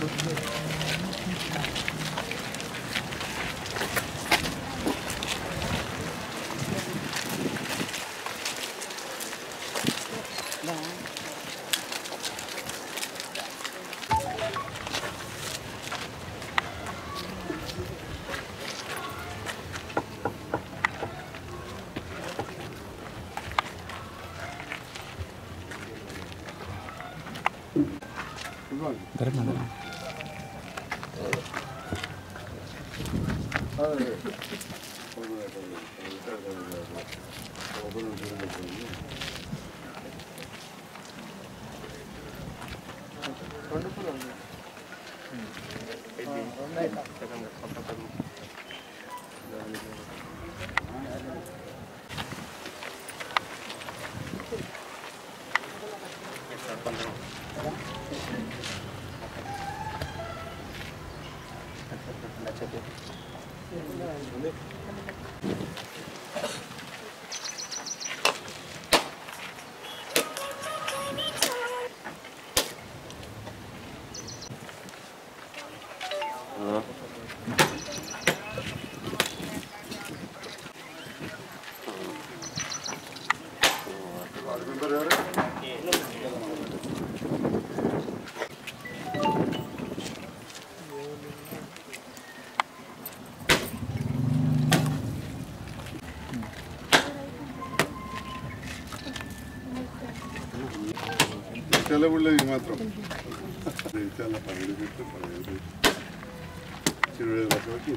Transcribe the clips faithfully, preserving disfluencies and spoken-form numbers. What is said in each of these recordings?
సెలవులకి మాత్రం చాలా పదిహేడు పెట్టు పదిహేడు ఇరవై లక్షలకి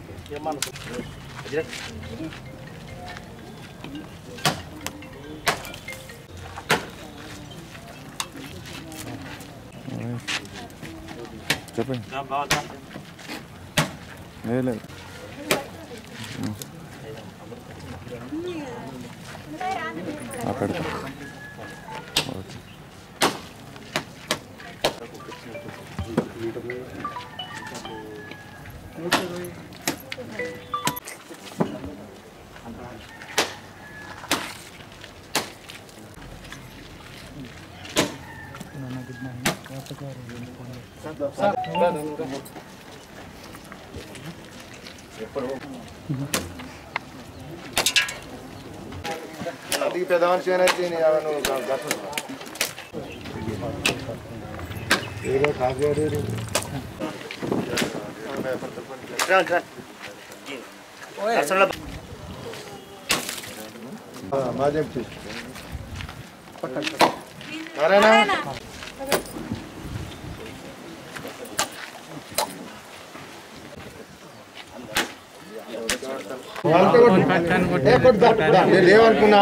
చెప్పండి లేదు పెడతా ఓకే అదికి పెద్ద మనిషి అయితే బాగా చెప్తే లేవనుకున్నా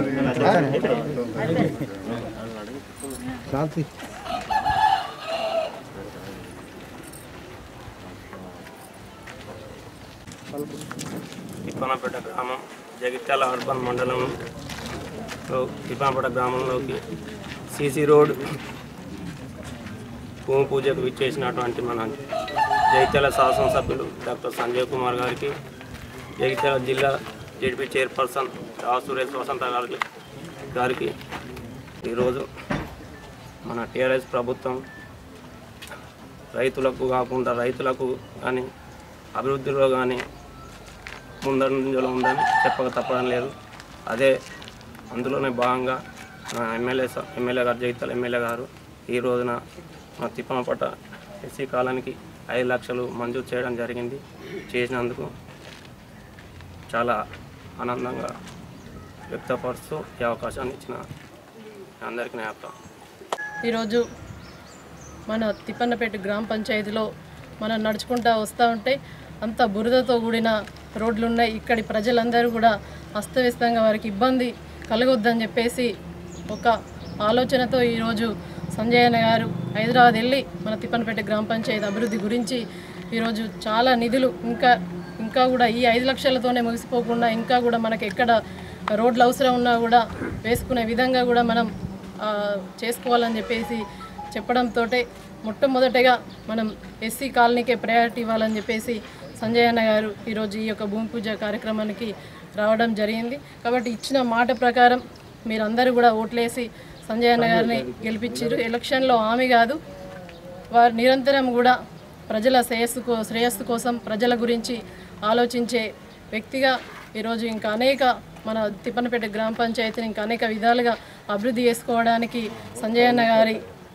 శాంతి తిప్పనపేట గ్రామం జగిత్యాల అర్బన్ మండలంలో తిప్పనపేట గ్రామంలోకి సీసీ రోడ్ భూమి పూజకు విచ్చేసినటువంటి మన జగిత్యాల శాసనసభ్యులు డాక్టర్ సంజయ్ కుమార్ గారికి, జగిత్యాల జిల్లా జెడ్పీ చైర్పర్సన్ రావు సురేష్ వసంత గారికి గారికి ఈరోజు మన టీఆర్ఎస్ ప్రభుత్వం రైతులకు కాకుండా రైతులకు కానీ అభివృద్ధిలో కానీ ముందంజలో ఉందని చెప్పక తప్పడం లేదు. అదే అందులోనే భాగంగా ఎమ్మెల్యే ఎమ్మెల్యే గారు జగిత్యాల ఎమ్మెల్యే గారు ఈ రోజున మా తిప్పనపేట ఎస్సీ కాలనీకి ఐదు లక్షలు మంజూరు చేయడం జరిగింది. చేసినందుకు చాలా ఆనందంగా వ్యక్తపరుస్తూ ఈ అవకాశాన్ని ఇచ్చిన అందరికీ నా యొక్క ఈరోజు మన తిప్పన్నపేట గ్రామ పంచాయతీలో మనం నడుచుకుంటూ వస్తూ ఉంటే అంత బురదతో కూడిన రోడ్లు ఉన్నాయి. ఇక్కడి ప్రజలందరూ కూడా అస్తవ్యస్తంగా వారికి ఇబ్బంది కలగొద్దని చెప్పేసి ఒక ఆలోచనతో ఈరోజు సంజయ్ అన్న గారు హైదరాబాద్ వెళ్ళి మన తిప్పన్నపేట గ్రామ పంచాయతీ అభివృద్ధి గురించి ఈరోజు చాలా నిధులు ఇంకా ఇంకా కూడా ఈ ఐదు లక్షలతోనే ముగిసిపోకుండా ఇంకా కూడా మనకి ఎక్కడ రోడ్లు అవసరం ఉన్నా కూడా వేసుకునే విధంగా కూడా మనం చేసుకోవాలని చెప్పేసి చెప్పడంతో మొట్టమొదటిగా మనం ఎస్సీ కాలనీకే ప్రయారిటీ ఇవ్వాలని చెప్పేసి సంజయ్ అన్న గారు ఈరోజు ఈ యొక్క భూమి పూజ కార్యక్రమానికి రావడం జరిగింది. కాబట్టి ఇచ్చిన మాట ప్రకారం మీరందరూ కూడా ఓట్లేసి సంజయ్ అన్న గారిని గెలిపించారు. ఎలక్షన్లో హామీ కాదు, వారు నిరంతరం కూడా ప్రజల శ్రేయస్సు కో శ్రేయస్సు కోసం ప్రజల గురించి ఆలోచించే వ్యక్తిగా ఈరోజు ఇంకా అనేక మన తిప్పనపేట గ్రామ పంచాయతీని ఇంకా అనేక విధాలుగా అభివృద్ధి చేసుకోవడానికి సంజయ్ అన్న గారి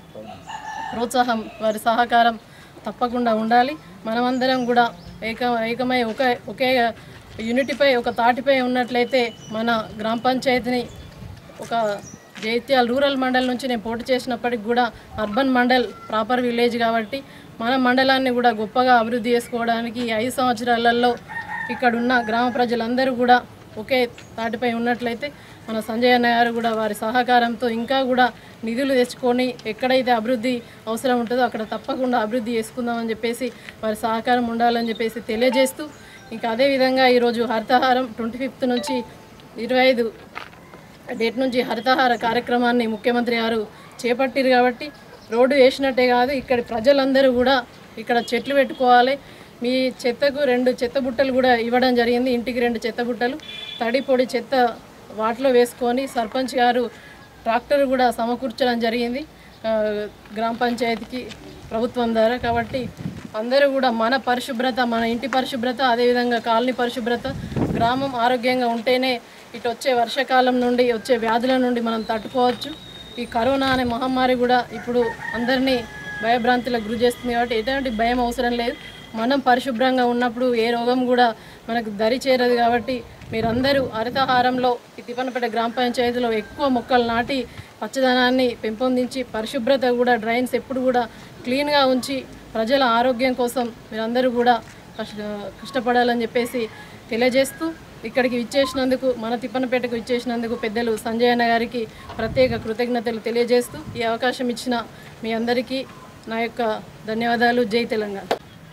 ప్రోత్సాహం వారి సహకారం తప్పకుండా ఉండాలి. మనమందరం కూడా ఏక ఏకమై ఒకే ఒకే యూనిటీపై ఒక తాటిపై ఉన్నట్లయితే మన గ్రామ పంచాయతీని ఒక జైత్యాల రూరల్ మండల్ నుంచి నేను పోటీ చేసినప్పటికి కూడా అర్బన్ మండల్ ప్రాపర్ విలేజ్ కాబట్టి మన మండలాన్ని కూడా గొప్పగా అభివృద్ధి చేసుకోవడానికి ఈ ఐదు సంవత్సరాలలో ఇక్కడున్న గ్రామ ప్రజలందరూ కూడా ఒకే తాటిపై ఉన్నట్లయితే మన సంజయ్ అన్న గారు కూడా వారి సహకారంతో ఇంకా కూడా నిధులు తెచ్చుకొని ఎక్కడైతే అభివృద్ధి అవసరం ఉంటుందో అక్కడ తప్పకుండా అభివృద్ధి చేసుకుందామని చెప్పేసి వారి సహకారం ఉండాలని చెప్పేసి తెలియజేస్తూ ఇంకా అదేవిధంగా ఈరోజు హరితహారం ట్వంటీ ఫిఫ్త్ నుంచి ఇరవై ఐదు డేట్ నుంచి హరితహార కార్యక్రమాన్ని ముఖ్యమంత్రి గారు చేపట్టారు కాబట్టి రోడ్డు వేసినట్టే కాదు ఇక్కడి ప్రజలందరూ కూడా ఇక్కడ చెట్లు పెట్టుకోవాలి. మీ చెత్తకు రెండు చెత్త బుట్టలు కూడా ఇవ్వడం జరిగింది. ఇంటికి రెండు చెత్త బుట్టలు తడి పొడి చెత్త వాటిలో వేసుకొని సర్పంచ్ గారు ట్రాక్టర్ కూడా సమకూర్చడం జరిగింది గ్రామ పంచాయతీకి ప్రభుత్వం ద్వారా. కాబట్టి అందరూ కూడా మన పరిశుభ్రత మన ఇంటి పరిశుభ్రత అదేవిధంగా కాలనీ పరిశుభ్రత గ్రామం ఆరోగ్యంగా ఉంటేనే ఇటు వచ్చే వర్షాకాలం నుండి వచ్చే వ్యాధుల నుండి మనం తట్టుకోవచ్చు. ఈ కరోనా అనే మహమ్మారి కూడా ఇప్పుడు అందరినీ భయభ్రాంతులకు గురి చేస్తుంది కాబట్టి ఎటువంటి భయం అవసరం లేదు. మనం పరిశుభ్రంగా ఉన్నప్పుడు ఏ రోగం కూడా మనకు దరి చేరదు. కాబట్టి మీరందరూ హరితహారంలో ఈ తిప్పనపేట గ్రామ పంచాయతీలో ఎక్కువ మొక్కలు నాటి పచ్చదనాన్ని పెంపొందించి పరిశుభ్రత కూడా డ్రైన్స్ ఎప్పుడు కూడా క్లీన్గా ఉంచి ప్రజల ఆరోగ్యం కోసం మీరందరూ కూడా కష్ట కష్టపడాలని చెప్పేసి తెలియజేస్తూ ఇక్కడికి ఇచ్చేసినందుకు మన తిప్పనపేటకు ఇచ్చేసినందుకు పెద్దలు సంజయ్ అన్న గారికి ప్రత్యేక కృతజ్ఞతలు తెలియజేస్తూ ఈ అవకాశం ఇచ్చిన మీ అందరికీ నా యొక్క ధన్యవాదాలు. జై తెలంగాణ.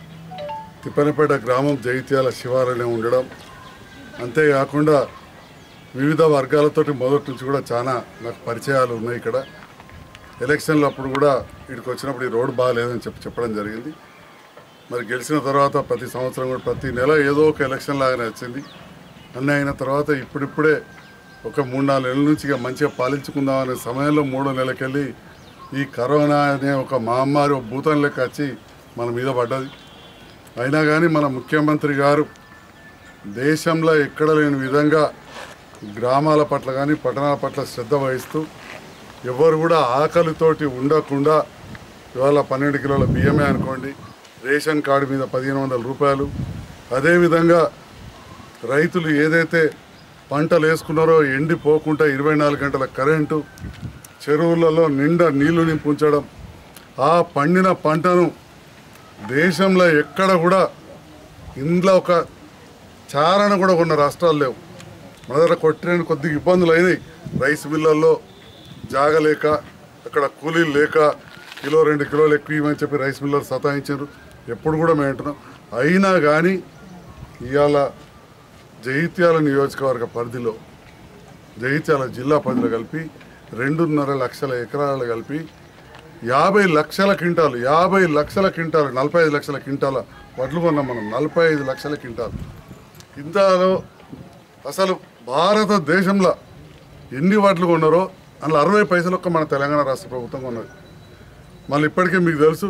తిప్పనపేట గ్రామం జైత్యాల శివారులోనే ఉండడం అంతేకాకుండా వివిధ వర్గాలతోటి మొదటి నుంచి కూడా చాలా నాకు పరిచయాలు ఉన్నాయి. ఇక్కడ ఎలక్షన్లు అప్పుడు కూడా ఇక్కడికి వచ్చినప్పుడు ఈ రోడ్డు బాగాలేదని చెప్పి చెప్పడం జరిగింది. మరి గెలిచిన తర్వాత ప్రతి సంవత్సరం కూడా ప్రతి నెల ఏదో ఒక ఎలక్షన్ లాగానే వచ్చింది. అన్నీ అయిన తర్వాత ఇప్పుడిప్పుడే ఒక మూడు నాలుగు నెలల నుంచి ఇక మంచిగా పాలించుకుందాం అనే సమయంలో మూడో నెలకెళ్ళి ఈ కరోనా అనే ఒక మహమ్మారి ఒక భూతం లెక్క వచ్చి మన మీద పడ్డది. అయినా కానీ మన ముఖ్యమంత్రి గారు దేశంలో ఎక్కడ లేని విధంగా గ్రామాల పట్ల కానీ పట్టణాల పట్ల శ్రద్ధ వహిస్తూ ఎవరు కూడా ఆకలితోటి ఉండకుండా ఇవాళ పన్నెండు కిలోల బియ్యమే అనుకోండి, రేషన్ కార్డు మీద పదిహేను వందల రూపాయలు, అదేవిధంగా రైతులు ఏదైతే పంటలు వేసుకున్నారో ఎండిపోకుండా ఇరవై నాలుగు గంటల కరెంటు, చెరువులలో నిండా నీళ్లు నింపు ఉంచడం, ఆ పండిన పంటను దేశంలో ఎక్కడ కూడా ఇంట్లో ఒక చారణ కూడా ఉన్న రాష్ట్రాలు లేవు. మన దగ్గర కొట్టడానికి కొద్దిగా ఇబ్బందులు అయినాయి. రైస్ మిల్లల్లో జాగలేక అక్కడ కూలీలు లేక కిలో రెండు కిలోలు ఎక్కువ ఇవ్వని చెప్పి రైస్ మిల్లర్ సతాయించారు. ఎప్పుడు కూడా మేము అంటున్నాం. అయినా కానీ ఇవాళ జైత్యాల నియోజకవర్గ పరిధిలో జైత్యాల జిల్లా పరిధిలో కలిపి రెండున్నర లక్షల ఎకరాలు కలిపి యాభై లక్షల క్వింటాలు యాభై లక్షల క్వింటాలు నలభై ఐదు లక్షల క్వింటాల వడ్లు కొన్నాం మనం. నలభై ఐదు లక్షల క్వింటాలు ఇంతలో అసలు భారతదేశంలో ఎన్ని వడ్లు కొన్నారో అందులో అరవై పైసలు ఒక్క మన తెలంగాణ రాష్ట్ర ప్రభుత్వం కొన్నది. మళ్ళీ ఇప్పటికే మీకు తెలుసు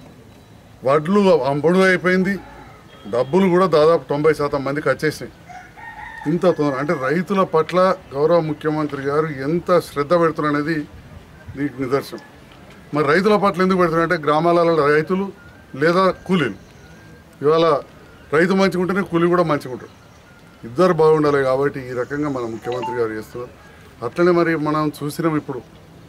వడ్లు అంబడు అయిపోయింది, డబ్బులు కూడా దాదాపు తొంభై శాతం మందికి వచ్చేసినాయి. ఇంత అంటే రైతుల పట్ల గౌరవ ముఖ్యమంత్రి గారు ఎంత శ్రద్ధ పెడుతున్నారనేది నీకు నిదర్శనం. మరి రైతుల పట్ల ఎందుకు పెడుతున్నారంటే గ్రామాలలో రైతులు లేదా కూలీలు, ఇవాళ రైతు మంచిగా ఉంటేనే కూలీ కూడా మంచిగా ఉంటారు, ఇద్దరు బాగుండాలి. కాబట్టి ఈ రకంగా మన ముఖ్యమంత్రి గారు చేస్తున్నారు. అట్లనే మరి మనం చూసినాం ఇప్పుడు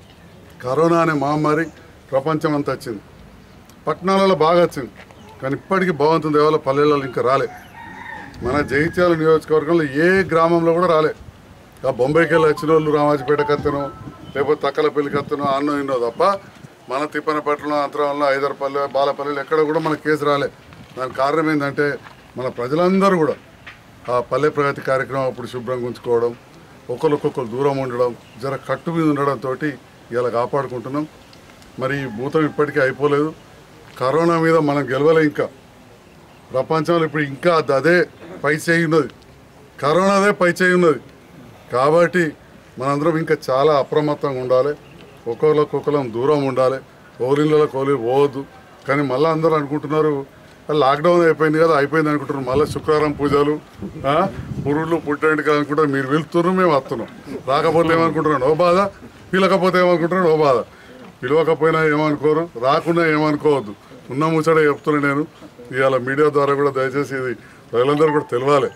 కరోనా అనే మహమ్మారి ప్రపంచం అంతా వచ్చింది, పట్టణాలలో బాగా వచ్చింది, కానీ ఇప్పటికీ బాగుంటుంది. దేవాల పల్లెలలో ఇంకా రాలే. మన జైత్యాల నియోజకవర్గంలో ఏ గ్రామంలో కూడా రాలే. ఆ బొంబాయికి వెళ్ళి వచ్చిన వాళ్ళు రామాజపేట కత్తనో లేకపోతే తక్కలపల్లి కత్తనో అన్నో ఇన్నో తప్ప మన తిప్పనపట్నం అంతరంలో ఐదరపల్లి బాలపల్లిలో ఎక్కడ కూడా మన కేసు రాలే. దానికి కారణం ఏంటంటే మన ప్రజలందరూ కూడా ఆ పల్లె ప్రగతి కార్యక్రమం అప్పుడు శుభ్రంగా ఉంచుకోవడం, ఒకరికొకరు దూరం ఉండడం, జర కట్టు మీద ఉండడంతో ఇలా కాపాడుకుంటున్నాం. మరి ఈ భూతం ఇప్పటికీ అయిపోలేదు. కరోనా మీద మనం గెలవలే. ఇంకా ప్రపంచంలో ఇప్పుడు ఇంకా అదే పై చేయి ఉన్నది, కరోనాదే పై చేయి ఉన్నది. కాబట్టి మనందరం ఇంకా చాలా అప్రమత్తంగా ఉండాలి, ఒకరికొకరం దూరం ఉండాలి, ఓలిళ్ళలో కోలి పోవద్దు. కానీ మళ్ళీ అందరూ అనుకుంటున్నారు లాక్డౌన్ అయిపోయింది కదా అయిపోయింది అనుకుంటున్నారు. మళ్ళీ శుక్రవారం పూజలు పురుళ్ళు పుట్టేంటికి అనుకుంటారు. మీరు వెళ్తున్నారు, మేము వస్తున్నాం. రాకపోతే ఏమనుకుంటున్నాడు ఓ బాధ, పిలకపోతే ఏమనుకుంటున్నాడు ఓ బాధ. పిలవకపోయినా ఏమనుకోరు, రాకుండా ఏమనుకోవద్దు. ఉన్న ముచ్చట చెప్తున్నా నేను. ఇవాళ మీడియా ద్వారా కూడా దయచేసి ఇది ప్రజలందరూ కూడా తెలియాలి.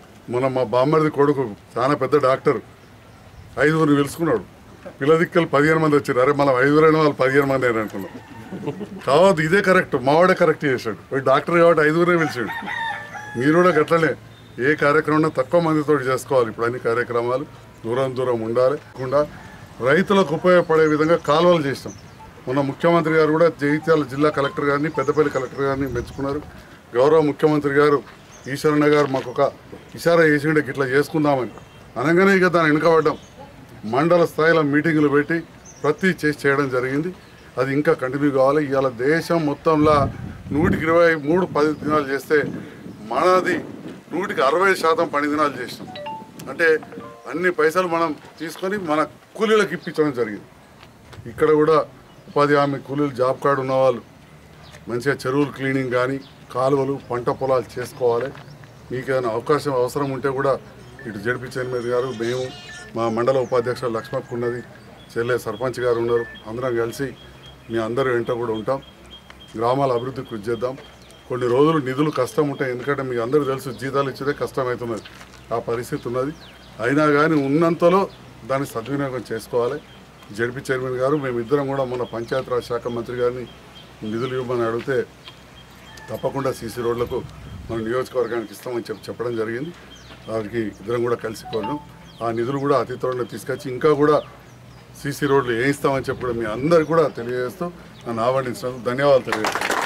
మన మా బామ్మడిది కొడుకు చాలా పెద్ద డాక్టర్, ఐదుగురిని పిలుచుకున్నాడు. పిల్లదిక్కలు పదిహేను మంది వచ్చారు. అరే మనం ఐదుగురైన వాళ్ళు పదిహేను మంది అయినా అనుకున్నాం. కావద్దు, ఇదే కరెక్ట్. మావాడే కరెక్ట్ చేశాడు. డాక్టర్ కాబట్టి ఐదుగురే పిలిచాడు. మీరు కూడా గట్లనే ఏ కార్యక్రమం తక్కువ మందితో చేసుకోవాలి. ఇప్పుడు అన్ని కార్యక్రమాలు దూరం దూరం ఉండాలి. కాకుండా రైతులకు ఉపయోగపడే విధంగా కాలువలు చేస్తాం. మొన్న ముఖ్యమంత్రి గారు కూడా జగిత్యాల జిల్లా కలెక్టర్ గారిని పెద్దపల్లి కలెక్టర్ గారిని మెచ్చుకున్నారు. గౌరవ ముఖ్యమంత్రి గారు ఈశ్వరన్న గారు మాకు ఒక ఇషారా చేసిండే ఇట్లా చేసుకుందామని అనగానే ఇక దాన్ని వెనుకబడ్డాం. మండల స్థాయిలో మీటింగులు పెట్టి ప్రతి చేసి చేయడం జరిగింది. అది ఇంకా కంటిన్యూ కావాలి. ఇవాళ దేశం మొత్తంలో నూటికి ఇరవై మూడు పది దినాలు చేస్తే మనది నూటికి అరవై శాతం పని దినాలు చేసినాం. అంటే అన్ని పైసలు మనం తీసుకొని మన కూలీలకు ఇప్పించడం జరిగింది. ఇక్కడ కూడా ఉపాధి హామీ కూలీలు జాబ్ కార్డు ఉన్నవాళ్ళు మంచిగా చెరువులు క్లీనింగ్ కానీ కాలువలు పంట పొలాలు చేసుకోవాలి. మీకు ఏమైనా అవకాశం అవసరం ఉంటే కూడా ఇటు జడ్పీ చైర్మన్ గారు, మేము, మా మండల ఉపాధ్యక్షులు లక్ష్మణ్ ఉన్నది, చెల్లె సర్పంచ్ గారు ఉన్నారు. అందరం కలిసి మీ అందరూ వెంట కూడా ఉంటాం. గ్రామాల అభివృద్ధి కృషి చేద్దాం. కొన్ని రోజులు నిధులు కష్టం ఉంటాయి. ఎందుకంటే మీకు అందరూ తెలుసు జీతాలు ఇచ్చేదే కష్టమవుతున్నది. ఆ పరిస్థితి ఉన్నది. అయినా కానీ ఉన్నంతలో దాన్ని సద్వినియోగం చేసుకోవాలి. జడ్పీ చైర్మన్ గారు మేమిద్దరం కూడా మన పంచాయతీరాజ్ శాఖ మంత్రి గారిని నిధులు ఇవ్వమని అడిగితే తప్పకుండా సీసీ రోడ్లకు మన నియోజకవర్గానికి ఇస్తామని చెప్పి చెప్పడం జరిగింది. వారికి ఇద్దరం కూడా కలిసి కోరినాం. ఆ నిధులు కూడా అతి త్వరలో తీసుకొచ్చి ఇంకా కూడా సీసీ రోడ్లు వేయిస్తామని చెప్పి కూడా మీ అందరికీ కూడా తెలియజేస్తూ నన్ను ఆహ్వానించినందుకు ధన్యవాదాలు తెలియజేస్తాను.